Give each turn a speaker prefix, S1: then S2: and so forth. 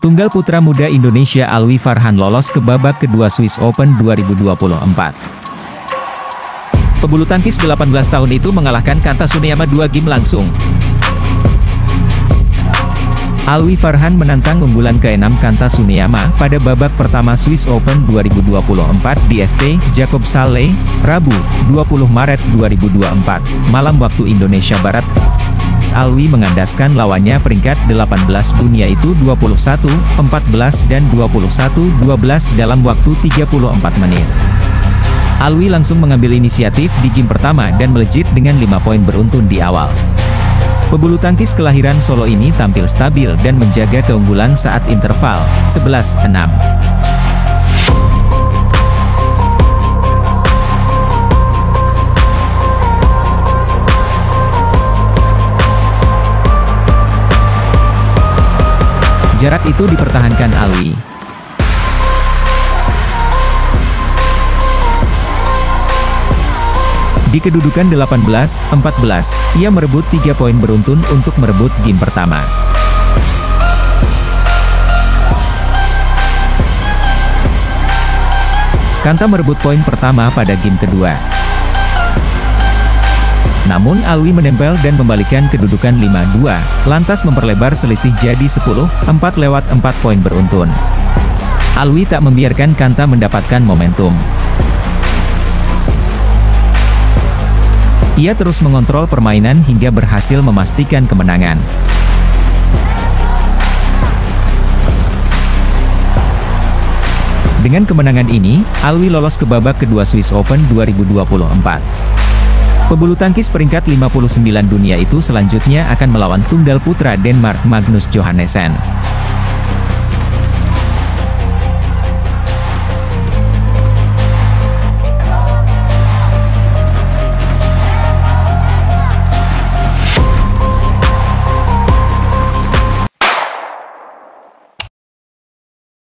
S1: Tunggal putra muda Indonesia Alwi Farhan lolos ke babak kedua Swiss Open 2024. Pebulu tangkis 18 tahun itu mengalahkan Kanta Tsuneyama 2 game langsung. Alwi Farhan menantang unggulan ke-6 Kanta Tsuneyama pada babak pertama Swiss Open 2024 di St. Jakobshalle, Rabu, 20 Maret 2024, malam waktu Indonesia Barat. Alwi mengandaskan lawannya peringkat 18 dunia itu 21, 14 dan 21-12 dalam waktu 34 menit. Alwi langsung mengambil inisiatif di game pertama dan melejit dengan 5 poin beruntun di awal. Pebulu tangkis kelahiran Solo ini tampil stabil dan menjaga keunggulan saat interval 11-6. Jarak itu dipertahankan Alwi. Di kedudukan 18-14, ia merebut 3 poin beruntun untuk merebut game pertama. Kanta merebut poin pertama pada game kedua. Namun Alwi menempel dan membalikan kedudukan 5-2, lantas memperlebar selisih jadi 10-4 lewat 4 poin beruntun. Alwi tak membiarkan Kanta mendapatkan momentum. Ia terus mengontrol permainan hingga berhasil memastikan kemenangan. Dengan kemenangan ini, Alwi lolos ke babak kedua Swiss Open 2024. Pebulu tangkis peringkat 59 dunia itu selanjutnya akan melawan tunggal putra Denmark Magnus Johannessen.